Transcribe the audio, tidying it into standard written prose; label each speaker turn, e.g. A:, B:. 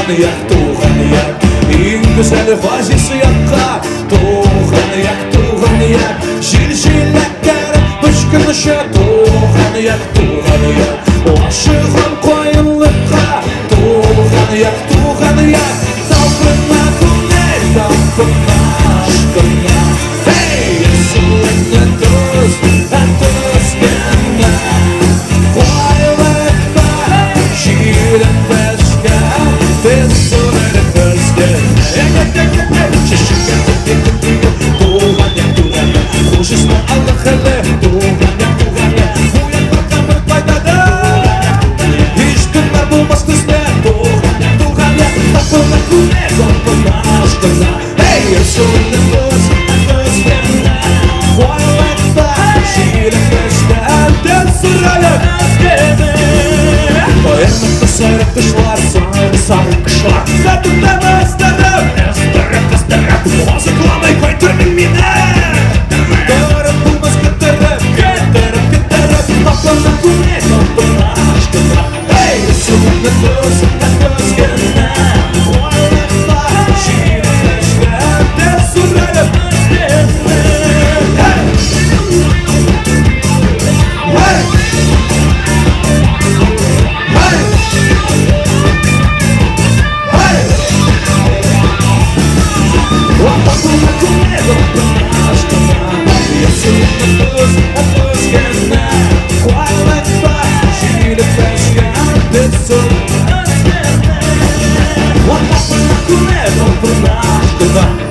A: туған ек ең güzel позицияға туған ек жел-желектер бүшкінші туған ек ашыған қойынлыққа туған ек талпына көңіл талпына ашқына есіліңді түз түзгені қойлықта жиілін бәске тез сүрілі көзгені туған ек қошысына алық әлі туған ек уят бақамыр пайдады ешкімдер болмас күзде туған ек талпына көңіл талпына ашқына есіліңді түзгені қойлықта жиілін бәске тез сүрілі Поэмақты сайрақтышылар, сары қышлар Сәтімді өстіріп, музыкламай қайтырмын мені Көріп бұлмыз кетіріп Тапқанда көмек, тапқанда ашқында Сүрінді төзгені Қойлықта жиілін бәске тез сүрілі What